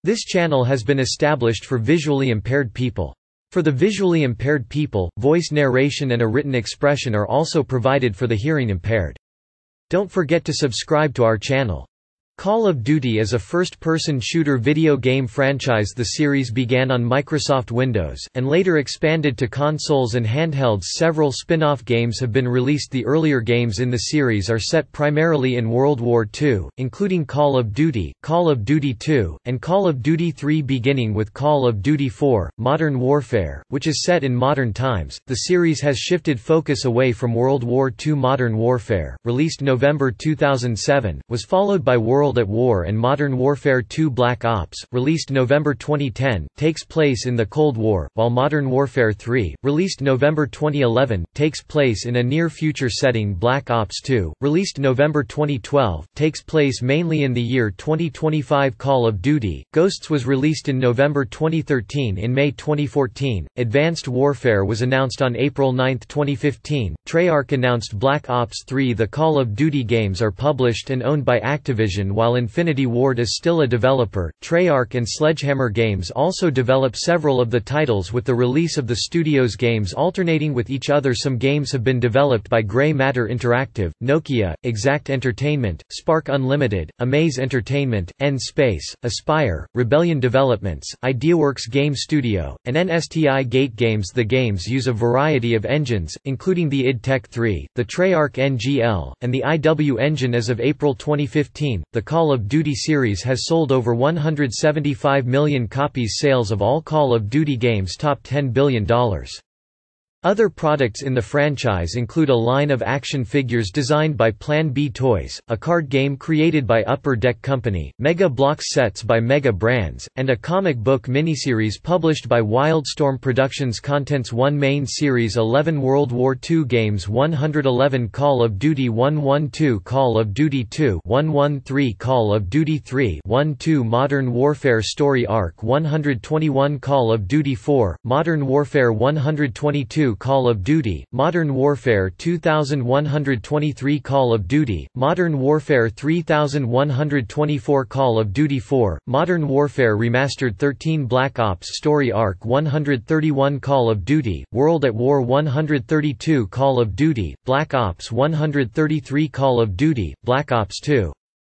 This channel has been established for visually impaired people. For the visually impaired people, voice narration and a written expression are also provided for the hearing impaired. Don't forget to subscribe to our channel. Call of Duty is a first-person shooter video game franchise. The series began on Microsoft Windows, and later expanded to consoles and handhelds. Several spin-off games have been released. The earlier games in the series are set primarily in World War II, including Call of Duty, Call of Duty II, and Call of Duty III, beginning with Call of Duty IV, Modern Warfare, which is set in modern times. The series has shifted focus away from World War II. Modern Warfare, released November 2007, was followed by World at War and Modern Warfare 2. Black Ops, released November 2010, takes place in the Cold War, while Modern Warfare 3, released November 2011, takes place in a near-future setting. Black Ops 2, released November 2012, takes place mainly in the year 2025. Call of Duty: Ghosts was released in November 2013. In May 2014, Advanced Warfare was announced on April 9, 2015. Treyarch announced Black Ops 3. The Call of Duty games are published and owned by Activision, while Infinity Ward is still a developer. Treyarch and Sledgehammer Games also develop several of the titles, with the release of the studio's games alternating with each other. Some games have been developed by Grey Matter Interactive, Nokia, Exact Entertainment, Spark Unlimited, Amaze Entertainment, N-Space, Aspire, Rebellion Developments, Ideaworks Game Studio, and NSTI Gate Games. The games use a variety of engines, including the id Tech 3, the Treyarch NGL, and the IW engine. As of April 2015, the Call of Duty series has sold over 175 million copies. Sales of all Call of Duty games top $10 billion. Other products in the franchise include a line of action figures designed by Plan B Toys, a card game created by Upper Deck Company, Mega Bloks sets by Mega Brands, and a comic book miniseries published by Wildstorm Productions. Contents: 1 main series, 11 World War II games, 111 Call of Duty, 112 Call of Duty 2, 113 Call of Duty 3, 12 Modern Warfare Story Arc, 121 Call of Duty 4, Modern Warfare 122 Call of Duty, Modern Warfare 2123 Call of Duty, Modern Warfare 3124 Call of Duty 4, Modern Warfare Remastered 13 Black Ops Story Arc 131 Call of Duty, World at War 132 Call of Duty, Black Ops 133 Call of Duty, Black Ops 2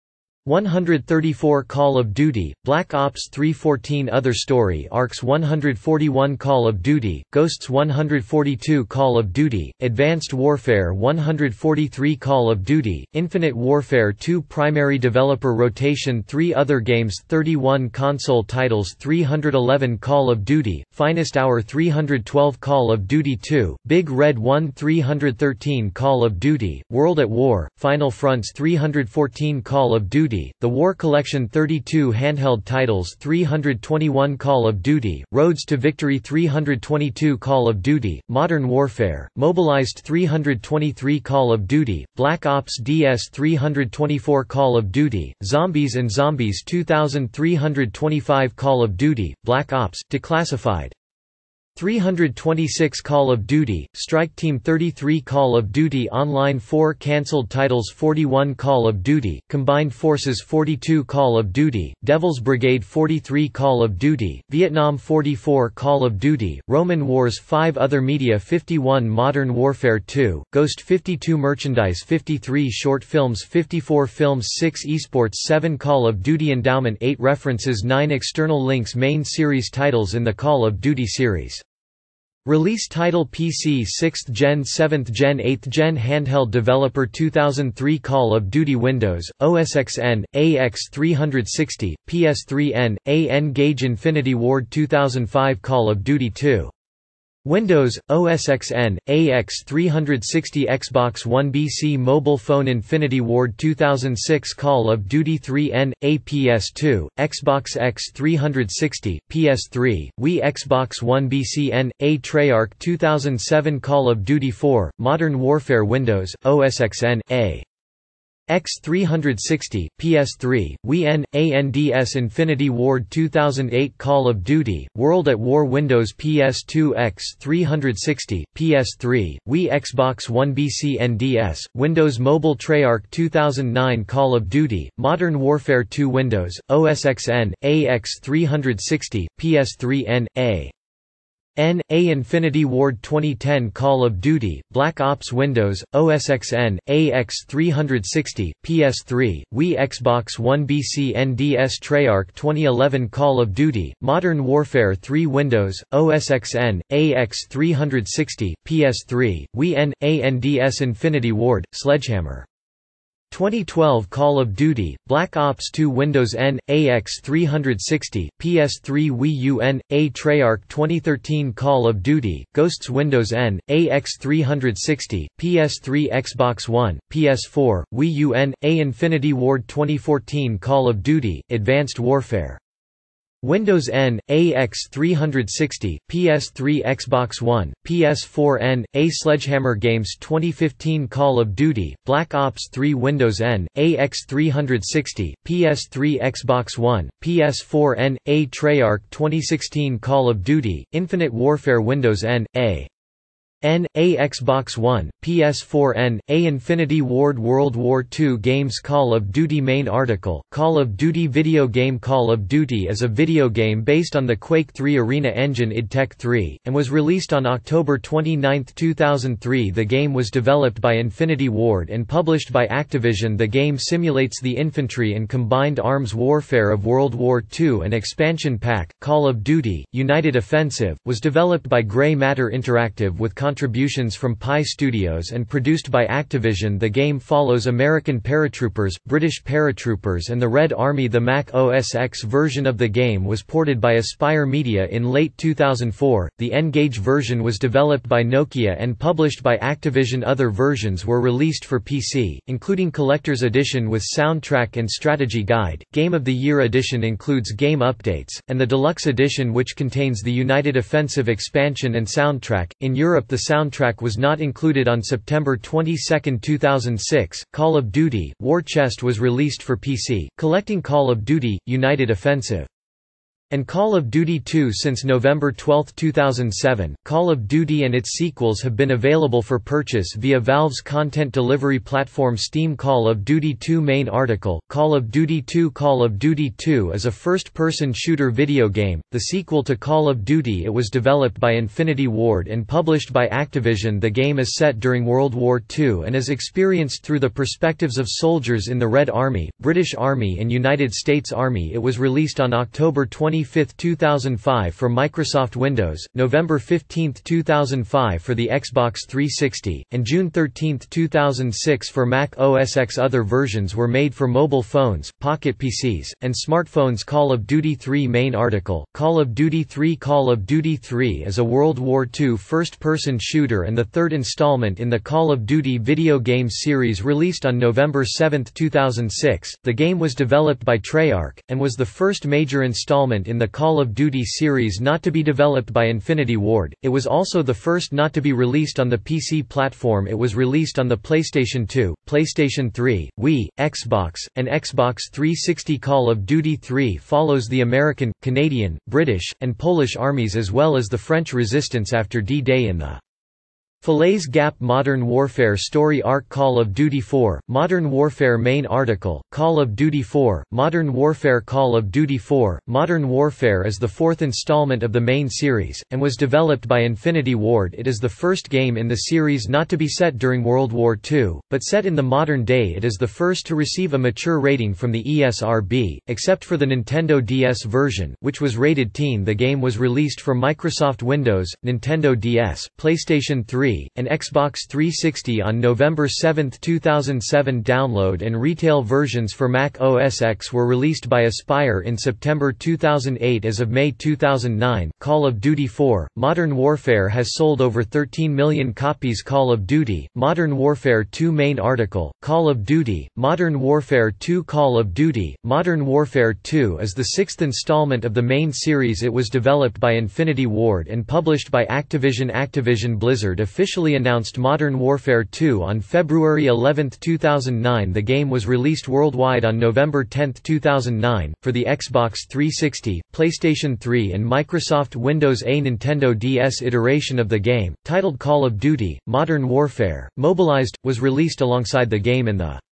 134 Call of Duty, Black Ops 314 Other Story Arcs 141 Call of Duty, Ghosts 142 Call of Duty, Advanced Warfare 143 Call of Duty, Infinite Warfare 2 Primary Developer Rotation 3 Other games 31 Console titles 311 Call of Duty, Finest Hour 312 Call of Duty 2, Big Red 1 313 Call of Duty, World at War, Final Fronts 314 Call of Duty, The War Collection 32 Handheld titles 321 Call of Duty, Roads to Victory 322 Call of Duty, Modern Warfare, Mobilized 323 Call of Duty, Black Ops DS 324 Call of Duty, Zombies and Zombies 2325 Call of Duty, Black Ops, Declassified 326 Call of Duty, Strike Team 33 Call of Duty Online 4 Cancelled titles 41 Call of Duty, Combined Forces 42 Call of Duty, Devil's Brigade 43 Call of Duty, Vietnam 44 Call of Duty, Roman Wars 5 Other media 51 Modern Warfare 2, Ghost 52 Merchandise 53 Short films 54 Films 6 Esports 7 Call of Duty Endowment 8 References 9 External links Main series titles in the Call of Duty series. Release title: PC 6th Gen 7th Gen 8th Gen Handheld Developer 2003 Call of Duty Windows, OS XN, AX360, PS3N, N-Gage Infinity Ward 2005 Call of Duty 2 Windows, OS XN, AX360 Xbox One BC Mobile Phone Infinity Ward 2006 Call of Duty 3N, PS2, Xbox X360, PS3, Wii Xbox One BCN, Treyarch 2007 Call of Duty 4, Modern Warfare Windows, OS XN, A. X360, PS3, Wii N, ANDS Infinity Ward 2008 Call of Duty, World at War Windows PS2 X360, PS3, Wii Xbox One BC NDS, Windows Mobile Treyarch 2009 Call of Duty, Modern Warfare 2 Windows, OS XN, AX360, PS3 N, A. Infinity Ward 2010 Call of Duty, Black Ops Windows, OS XN, AX360, PS3, Wii Xbox One BC NDS Treyarch 2011 Call of Duty, Modern Warfare 3 Windows, OS XN, AX360, PS3, Wii N, ANDS Infinity Ward, Sledgehammer 2012 Call of Duty, Black Ops 2 Windows N, AX360, PS3 Wii U N, A Treyarch 2013 Call of Duty, Ghosts Windows N, AX360, PS3 Xbox One, PS4, Wii U N, A Infinity Ward 2014 Call of Duty, Advanced Warfare Windows N, AX360, PS3 Xbox One, PS4 N, A Sledgehammer Games 2015 Call of Duty, Black Ops 3 Windows N, AX360, PS3 Xbox One, PS4 N, A Treyarch 2016 Call of Duty, Infinite Warfare Windows N, A Xbox One, PS4 N, A Infinity Ward World War II Games Call of Duty Main article, Call of Duty video game Call of Duty is a video game based on the Quake 3 Arena engine id Tech 3, and was released on October 29, 2003. The game was developed by Infinity Ward and published by Activision. The game simulates the infantry and combined arms warfare of World War II. An expansion pack, Call of Duty, United Offensive, was developed by Grey Matter Interactive with contributions from Pi Studios and produced by Activision. The game follows American paratroopers, British paratroopers and the Red Army. The Mac OS X version of the game was ported by Aspyr Media in late 2004. The N-Gage version was developed by Nokia and published by Activision. Other versions were released for PC, including Collector's Edition with soundtrack and strategy guide. Game of the Year Edition includes game updates, and the Deluxe Edition, which contains the United Offensive expansion and soundtrack. In Europe, the soundtrack was not included. On September 22, 2006, Call of Duty: War Chest was released for PC, collecting Call of Duty: United Offensive and Call of Duty 2 since November 12, 2007. Call of Duty and its sequels have been available for purchase via Valve's content delivery platform Steam. Call of Duty 2 main article, Call of Duty 2. Call of Duty 2 is a first-person shooter video game, the sequel to Call of Duty. It was developed by Infinity Ward and published by Activision. The game is set during World War II and is experienced through the perspectives of soldiers in the Red Army, British Army and United States Army. It was released on October 25, 2005 for Microsoft Windows, November 15, 2005 for the Xbox 360, and June 13, 2006 for Mac OS X. Other versions were made for mobile phones, pocket PCs, and smartphones. Call of Duty 3 main article, Call of Duty 3. Call of Duty 3 is a World War II first-person shooter and the third installment in the Call of Duty video game series. Released on November 7, 2006, the game was developed by Treyarch, and was the first major installment in the Call of Duty series not to be developed by Infinity Ward. It was also the first not to be released on the PC platform. It was released on the PlayStation 2, PlayStation 3, Wii, Xbox, and Xbox 360. Call of Duty 3 follows the American, Canadian, British, and Polish armies as well as the French resistance after D-Day in the Falaise Gap Modern Warfare Story Arc. Call of Duty 4, Modern Warfare main article, Call of Duty 4, Modern Warfare. Call of Duty 4, Modern Warfare is the fourth installment of the main series, and was developed by Infinity Ward. It is the first game in the series not to be set during World War II, but set in the modern day. It is the first to receive a mature rating from the ESRB, except for the Nintendo DS version, which was rated teen. The game was released for Microsoft Windows, Nintendo DS, PlayStation 3, and Xbox 360 on November 7, 2007. Download and retail versions for Mac OS X were released by Aspyr in September 2008. As of May 2009, Call of Duty 4, Modern Warfare has sold over 13 million copies. Call of Duty, Modern Warfare 2 main article, Call of Duty, Modern Warfare 2. Call of Duty, Modern Warfare 2 is the sixth installment of the main series. It was developed by Infinity Ward and published by Activision. Activision Blizzard officially announced Modern Warfare 2 on February 11, 2009. The game was released worldwide on November 10, 2009, for the Xbox 360, PlayStation 3 and Microsoft Windows. A Nintendo DS iteration of the game, titled Call of Duty: Modern Warfare, Mobilized, was released alongside the game in the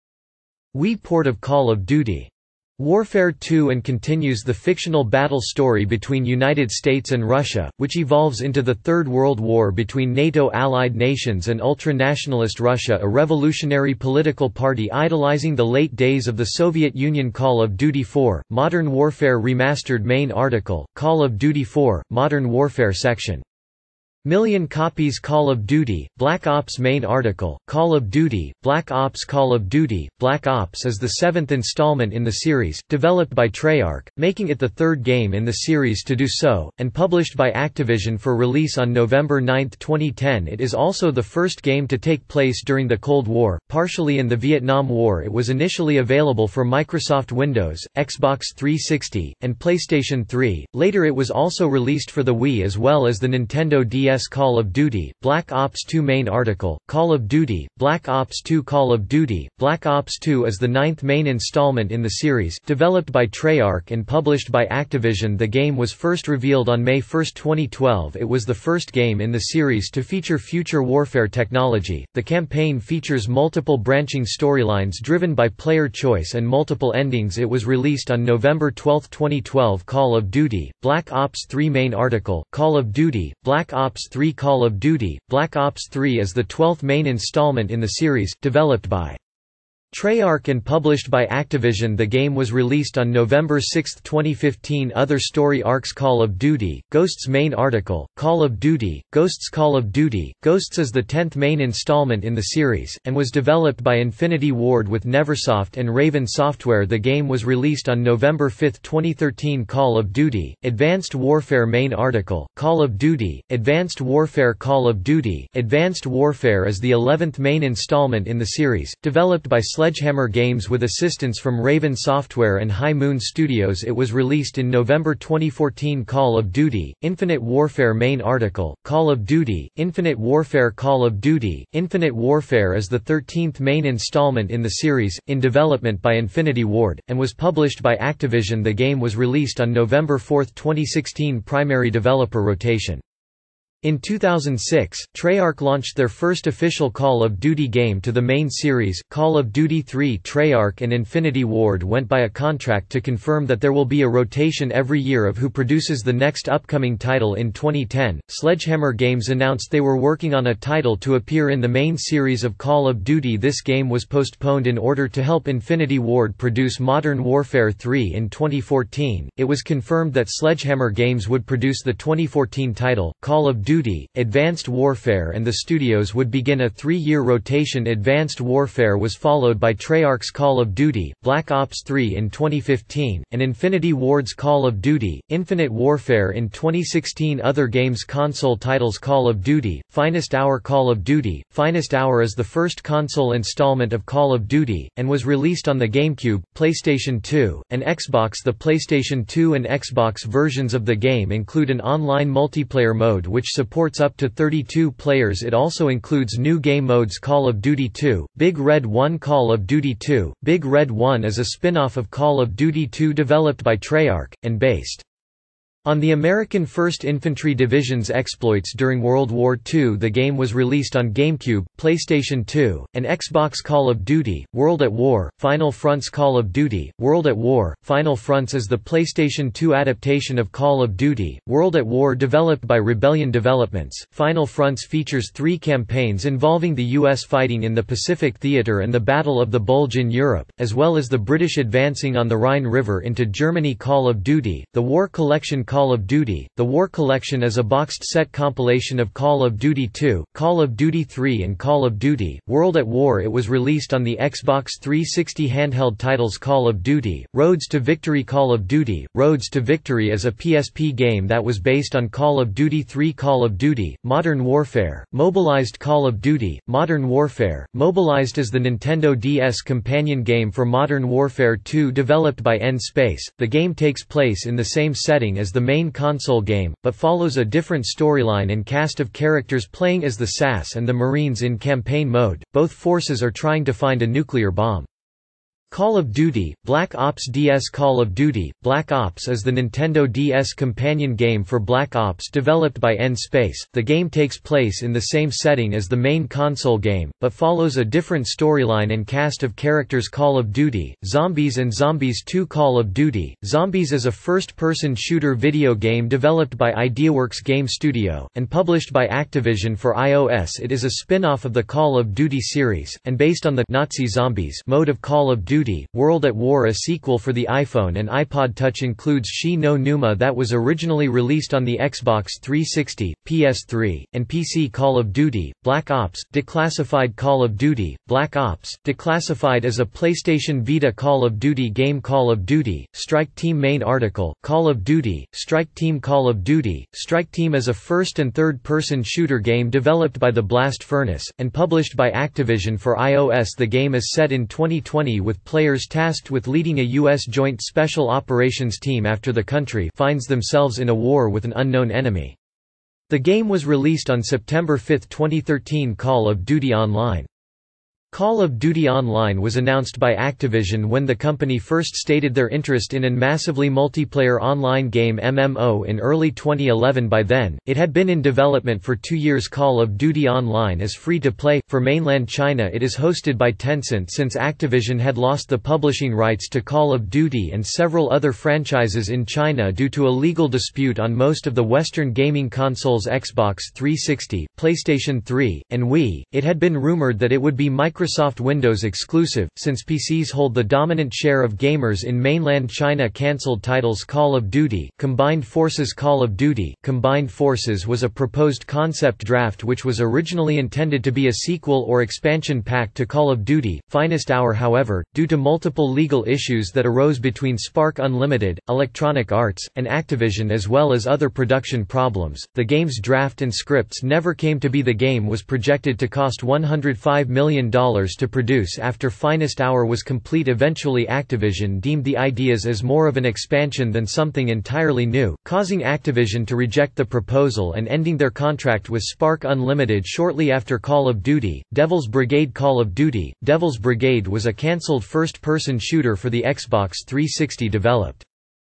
Wii port of Call of Duty. Warfare 2 and continues the fictional battle story between United States and Russia, which evolves into the Third World War between NATO allied nations and ultra-nationalist Russia, a revolutionary political party idolizing the late days of the Soviet Union. Call of Duty 4, Modern Warfare Remastered. Main article, Call of Duty 4, Modern Warfare section. Million copies. Call of Duty, Black Ops. Main article, Call of Duty, Black Ops. Call of Duty, Black Ops is the seventh installment in the series, developed by Treyarch, making it the third game in the series to do so, and published by Activision for release on November 9, 2010. It is also the first game to take place during the Cold War, partially in the Vietnam War. It was initially available for Microsoft Windows, Xbox 360, and PlayStation 3, later it was also released for the Wii as well as the Nintendo DS. Call of Duty, Black Ops 2. Main article, Call of Duty, Black Ops 2. Call of Duty, Black Ops 2 is the ninth main installment in the series, developed by Treyarch and published by Activision. The game was first revealed on May 1, 2012. It was the first game in the series to feature future warfare technology. The campaign features multiple branching storylines driven by player choice and multiple endings. It was released on November 12, 2012. Call of Duty, Black Ops 3. Main article, Call of Duty, Black Ops 3. Call of Duty, Black Ops 3 is the 12th main installment in the series, developed by Treyarch and published by Activision. The game was released on November 6, 2015. Other story arcs. Call of Duty, Ghosts. Main article, Call of Duty, Ghosts. Call of Duty, Ghosts is the 10th main installment in the series, and was developed by Infinity Ward with Neversoft and Raven Software. The game was released on November 5, 2013. Call of Duty, Advanced Warfare. Main article, Call of Duty, Advanced Warfare. Call of Duty, Advanced Warfare is the 11th main installment in the series, developed by Sledgehammer Games with assistance from Raven Software and High Moon Studios. It was released in November 2014. Call of Duty, Infinite Warfare. Main article, Call of Duty, Infinite Warfare. Call of Duty, Infinite Warfare is the 13th main installment in the series, in development by Infinity Ward, and was published by Activision. The game was released on November 4, 2016. Primary developer rotation. In 2006, Treyarch launched their first official Call of Duty game to the main series, Call of Duty 3. Treyarch and Infinity Ward went by a contract to confirm that there will be a rotation every year of who produces the next upcoming title. In 2010, Sledgehammer Games announced they were working on a title to appear in the main series of Call of Duty. This game was postponed in order to help Infinity Ward produce Modern Warfare 3 in 2014. It was confirmed that Sledgehammer Games would produce the 2014 title, Call of Duty, Advanced Warfare, and the studios would begin a 3-year rotation. Advanced Warfare was followed by Treyarch's Call of Duty, Black Ops 3 in 2015, and Infinity Ward's Call of Duty, Infinite Warfare in 2016. Other games. Console titles. Call of Duty, Finest Hour. Call of Duty, Finest Hour is the first console installment of Call of Duty, and was released on the GameCube, PlayStation 2, and Xbox. The PlayStation 2 and Xbox versions of the game include an online multiplayer mode which supports up to 32 players. It also includes new game modes. Call of Duty 2, Big Red 1. Call of Duty 2, Big Red 1 is a spin-off of Call of Duty 2 developed by Treyarch, and based on the American 1st Infantry Division's exploits during World War II. The game was released on GameCube, PlayStation 2, and Xbox. Call of Duty, World at War, Final Fronts. Call of Duty, World at War, Final Fronts is the PlayStation 2 adaptation of Call of Duty, World at War developed by Rebellion Developments. Final Fronts features 3 campaigns involving the U.S. fighting in the Pacific Theater and the Battle of the Bulge in Europe, as well as the British advancing on the Rhine River into Germany. Call of Duty, The War Collection. Call of Duty, The War Collection is a boxed set compilation of Call of Duty 2, Call of Duty 3 and Call of Duty, World at War. It was released on the Xbox 360 handheld titles. Call of Duty, Roads to Victory. Call of Duty, Roads to Victory is a PSP game that was based on Call of Duty 3. Call of Duty, Modern Warfare, Mobilized. Call of Duty, Modern Warfare, Mobilized is the Nintendo DS companion game for Modern Warfare 2 developed by N-Space. The game takes place in the same setting as the main console game, but follows a different storyline and cast of characters playing as the SAS and the Marines in campaign mode. Both forces are trying to find a nuclear bomb. Call of Duty, Black Ops DS. Call of Duty, Black Ops is the Nintendo DS companion game for Black Ops developed by N-Space. The game takes place in the same setting as the main console game, but follows a different storyline and cast of characters. Call of Duty, Zombies and Zombies 2. Call of Duty, Zombies is a first-person shooter video game developed by Ideaworks Game Studio, and published by Activision for iOS. It is a spin-off of the Call of Duty series, and based on the Nazi Zombies mode of Call of Duty. World at War. A sequel for the iPhone and iPod Touch includes Shi no Numa that was originally released on the Xbox 360, PS3, and PC. Call of Duty, Black Ops, Declassified. Call of Duty, Black Ops, Declassified is a PlayStation Vita Call of Duty game. Call of Duty, Strike Team. Main article, Call of Duty, Strike Team. Call of Duty, Strike Team is a first- and third-person shooter game developed by the Blast Furnace, and published by Activision for iOS. The game is set in 2020 with players tasked with leading a U.S. Joint Special Operations team after the country finds themselves in a war with an unknown enemy. The game was released on September 5, 2013. Call of Duty Online. Call of Duty Online was announced by Activision when the company first stated their interest in a massively multiplayer online game MMO in early 2011. By then, it had been in development for 2 years. Call of Duty Online is free to play. For mainland China, it is hosted by Tencent since Activision had lost the publishing rights to Call of Duty and several other franchises in China due to a legal dispute on most of the Western gaming consoles Xbox 360, PlayStation 3, and Wii. It had been rumored that it would be Microsoft Windows exclusive, since PCs hold the dominant share of gamers in mainland China. Cancelled titles. Call of Duty, Combined Forces. Call of Duty, Combined Forces was a proposed concept draft which was originally intended to be a sequel or expansion pack to Call of Duty, Finest Hour. However, due to multiple legal issues that arose between Spark Unlimited, Electronic Arts, and Activision as well as other production problems, the game's draft and scripts never came to be. The game was projected to cost $105 million to produce after Finest Hour was complete. Eventually Activision deemed the ideas as more of an expansion than something entirely new, causing Activision to reject the proposal and ending their contract with Spark Unlimited shortly after. Call of Duty, Devil's Brigade. Call of Duty, Devil's Brigade was a cancelled first-person shooter for the Xbox 360 developed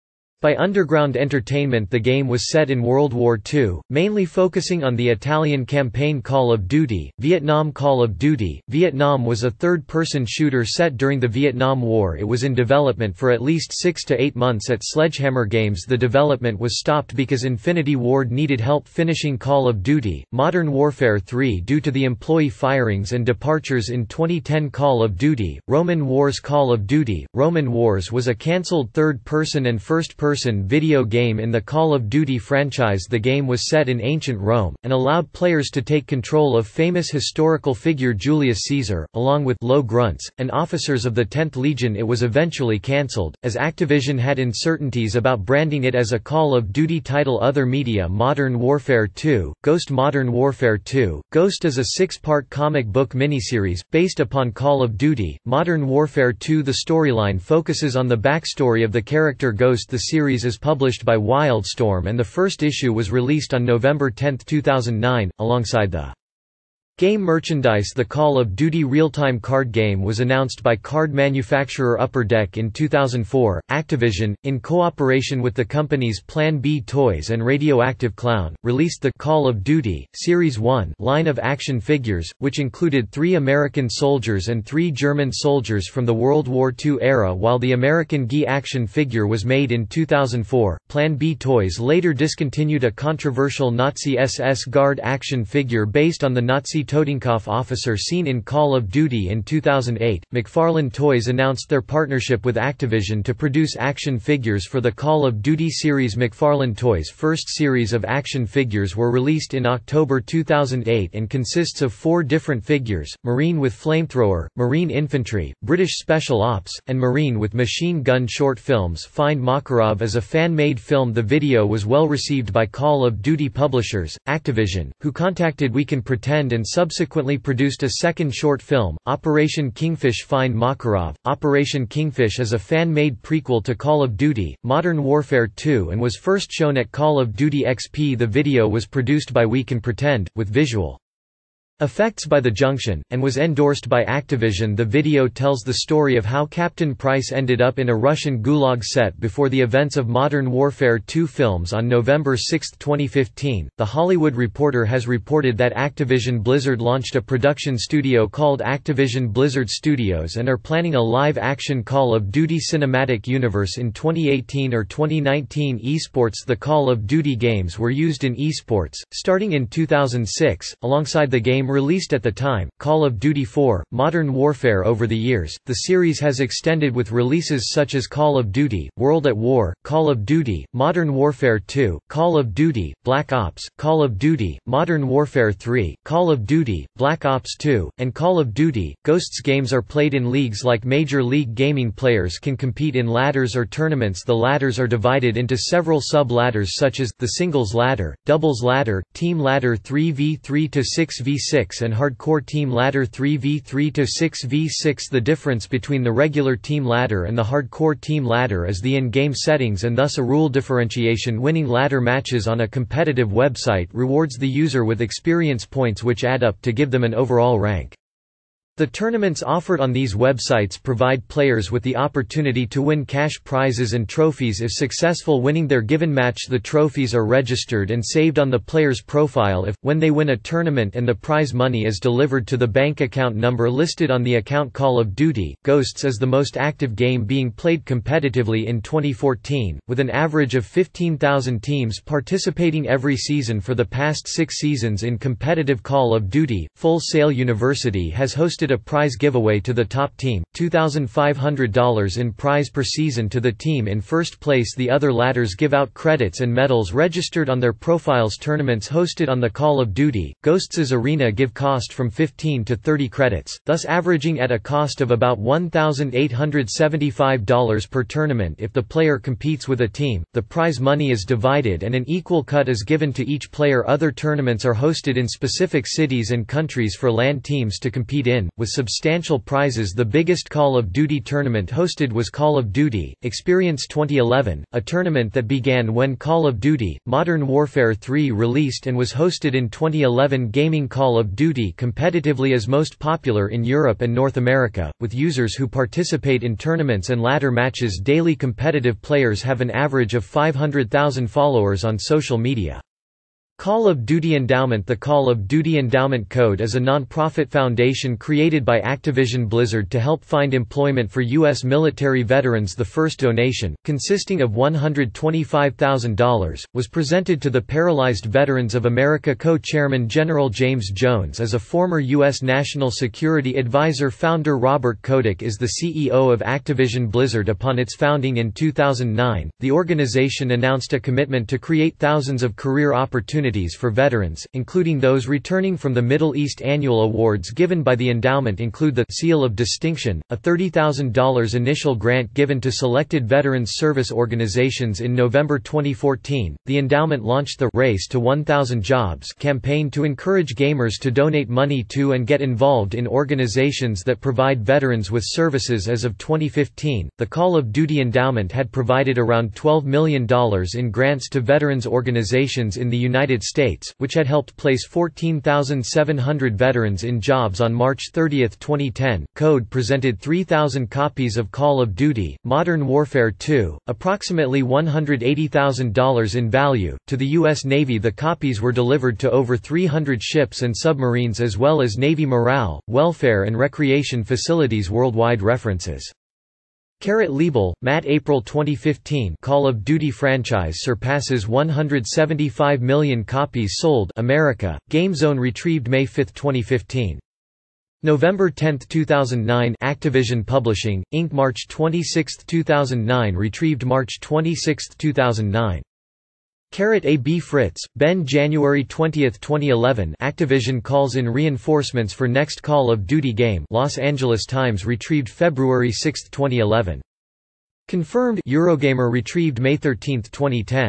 by Underground Entertainment. The game was set in World War II, mainly focusing on the Italian campaign. Call of Duty, Vietnam. Call of Duty, Vietnam was a third-person shooter set during the Vietnam War. It was in development for at least 6 to 8 months at Sledgehammer Games. The development was stopped because Infinity Ward needed help finishing Call of Duty, Modern Warfare 3 due to the employee firings and departures in 2010. Call of Duty, Roman Wars. Call of Duty, Roman Wars was a cancelled third-person and first-person video game in the Call of Duty franchise. The game was set in ancient Rome, and allowed players to take control of famous historical figure Julius Caesar, along with low grunts, and officers of the 10th Legion. It was eventually cancelled, as Activision had uncertainties about branding it as a Call of Duty title. Other media. Modern Warfare 2, Ghost. Modern Warfare 2, Ghost is a 6-part comic book miniseries, based upon Call of Duty, Modern Warfare 2. The storyline focuses on the backstory of the character Ghost. The series is published by Wildstorm and the first issue was released on November 10, 2009, alongside the game merchandise. The Call of Duty real-time card game was announced by card manufacturer Upper Deck in 2004. Activision, in cooperation with the companies Plan B Toys and Radioactive Clown, released the Call of Duty Series 1 line of action figures, which included 3 American soldiers and 3 German soldiers from the World War II era. While the American GI action figure was made in 2004, Plan B Toys later discontinued a controversial Nazi SS Guard action figure based on the Nazi Totenkopf officer seen in Call of Duty in 2008. McFarlane Toys announced their partnership with Activision to produce action figures for the Call of Duty series. McFarlane Toys' first series of action figures were released in October 2008 and consists of 4 different figures: Marine with Flamethrower, Marine Infantry, British Special Ops, and Marine with Machine Gun. Short films. Find Makarov is a fan-made film. The video was well received by Call of Duty publishers, Activision, who contacted We Can Pretend and subsequently produced a second short film, Operation Kingfish Find Makarov. Operation Kingfish is a fan-made prequel to Call of Duty: Modern Warfare 2 and was first shown at Call of Duty XP. The video was produced by We Can Pretend, with visual effects by The Junction, and was endorsed by Activision. The video tells the story of how Captain Price ended up in a Russian gulag set before the events of Modern Warfare 2 films. On November 6, 2015, The Hollywood Reporter has reported that Activision Blizzard launched a production studio called Activision Blizzard Studios and are planning a live-action Call of Duty cinematic universe in 2018 or 2019. Esports. The Call of Duty games were used in esports, starting in 2006, alongside the game released at the time, Call of Duty 4, Modern Warfare. Over the years, the series has extended with releases such as Call of Duty, World at War, Call of Duty, Modern Warfare 2, Call of Duty, Black Ops, Call of Duty, Modern Warfare 3, Call of Duty, Black Ops 2, and Call of Duty, Ghosts. Games are played in leagues like Major League Gaming. Players can compete in ladders or tournaments. The ladders are divided into several sub-ladders such as, the Singles Ladder, Doubles Ladder, Team Ladder 3v3 to 6v6 and Hardcore Team Ladder 3v3 to 6v6. The difference between the regular Team Ladder and the Hardcore Team Ladder is the in-game settings and thus a rule differentiation. Winning ladder matches on a competitive website rewards the user with experience points which add up to give them an overall rank. The tournaments offered on these websites provide players with the opportunity to win cash prizes and trophies if successful winning their given match. The trophies are registered and saved on the player's profile when they win a tournament, and the prize money is delivered to the bank account number listed on the account. Call of Duty: Ghosts is the most active game being played competitively in 2014, with an average of 15,000 teams participating every season for the past 6 seasons in competitive Call of Duty. Full Sail University has hosted a prize giveaway to the top team, $2,500 in prize per season to the team in first place. The other ladders give out credits and medals registered on their profiles. Tournaments hosted on the Call of Duty: Ghosts' arena give cost from 15 to 30 credits, thus averaging at a cost of about $1,875 per tournament. If the player competes with a team, the prize money is divided and an equal cut is given to each player. Other tournaments are hosted in specific cities and countries for LAN teams to compete in, with substantial prizes. The biggest Call of Duty tournament hosted was Call of Duty: Experience 2011, a tournament that began when Call of Duty: Modern Warfare 3 released and was hosted in 2011. Gaming: Call of Duty competitively is most popular in Europe and North America, with users who participate in tournaments and ladder matches daily. Competitive players have an average of 500,000 followers on social media. Call of Duty Endowment. The Call of Duty Endowment Code is a non-profit foundation created by Activision Blizzard to help find employment for U.S. military veterans. The first donation, consisting of $125,000, was presented to the Paralyzed Veterans of America. Co-chairman General James Jones is a former U.S. National Security Advisor. Founder Robert Kotick is the CEO of Activision Blizzard. Upon its founding in 2009, the organization announced a commitment to create thousands of career opportunities for veterans, including those returning from the Middle East. Annual awards given by the endowment include the Seal of Distinction, a $30,000 initial grant given to selected veterans service organizations. In November 2014, the endowment launched the Race to 1,000 Jobs campaign to encourage gamers to donate money to and get involved in organizations that provide veterans with services. As of 2015, the Call of Duty Endowment had provided around $12 million in grants to veterans organizations in the United States, which had helped place 14,700 veterans in jobs. On March 30, 2010, Code presented 3,000 copies of Call of Duty: Modern Warfare 2, approximately $180,000 in value, to the U.S. Navy. The copies were delivered to over 300 ships and submarines as well as Navy morale, welfare and recreation facilities worldwide. References. Liebel, Matt. April 2015. Call of Duty franchise surpasses 175 million copies sold. America. GameZone. Retrieved May 5, 2015. November 10, 2009. Activision Publishing, Inc. March 26, 2009. Retrieved March 26, 2009. A. B. Fritz, Ben. January 20, 2011. Activision calls in reinforcements for next Call of Duty game. Los Angeles Times. Retrieved February 6, 2011. Confirmed. Eurogamer. Retrieved May 13, 2010.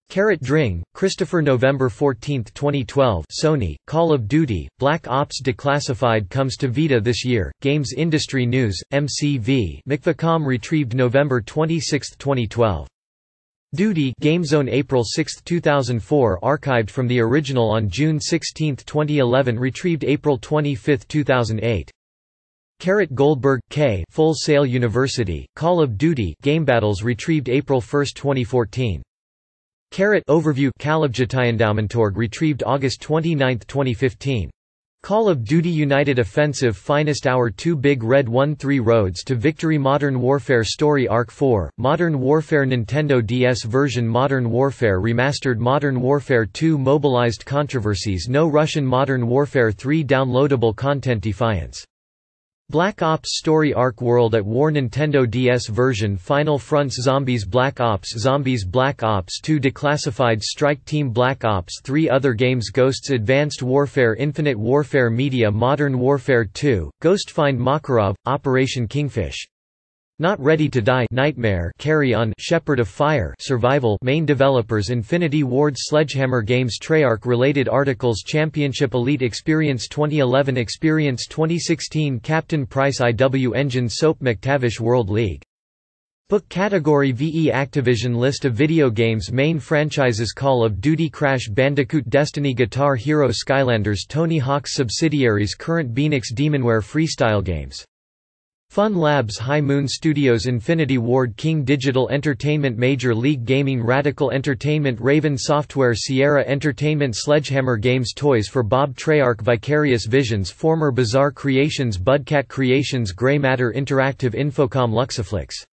Dring, Christopher. November 14, 2012. Sony, Call of Duty: Black Ops Declassified comes to Vita this year. Games Industry News, MCV. McVicom retrieved November 26, 2012. Duty GameZone April 6, 2004. Archived from the original on June 16, 2011. Retrieved April 25, 2008. Goldberg, K. Full Sail University, Call of Duty Game Battles retrieved April 1, 2014. Overview Endaumentorg retrieved August 29, 2015. Call of Duty United Offensive Finest Hour 2 Big Red 1-3 Roads to Victory Modern Warfare Story Arc 4, Modern Warfare Nintendo DS version Modern Warfare Remastered Modern Warfare 2 Mobilized Controversies No Russian Modern Warfare 3 Downloadable content Defiance Black Ops Story Arc World at War Nintendo DS version Final Fronts Zombies Black Ops 2 Declassified Strike Team Black Ops 3 Other games Ghosts Advanced Warfare Infinite Warfare Media Modern Warfare 2, Ghost Find Makarov, Operation Kingfish Not Ready to Die Nightmare Carry On Shepherd of Fire Survival Main developers Infinity Ward Sledgehammer Games Treyarch Related articles Championship Elite Experience 2011 Experience 2016 Captain Price IW Engine Soap McTavish World League Book Category VE Activision List of video games Main franchises Call of Duty Crash Bandicoot Destiny Guitar Hero Skylanders Tony Hawk's subsidiaries Current Beanix Demonware Freestyle Games Fun Labs High Moon Studios Infinity Ward King Digital Entertainment Major League Gaming Radical Entertainment Raven Software Sierra Entertainment Sledgehammer Games Toys for Bob Treyarch Vicarious Visions Former Bizarre Creations Budcat Creations Grey Matter Interactive Infocom Luxaflix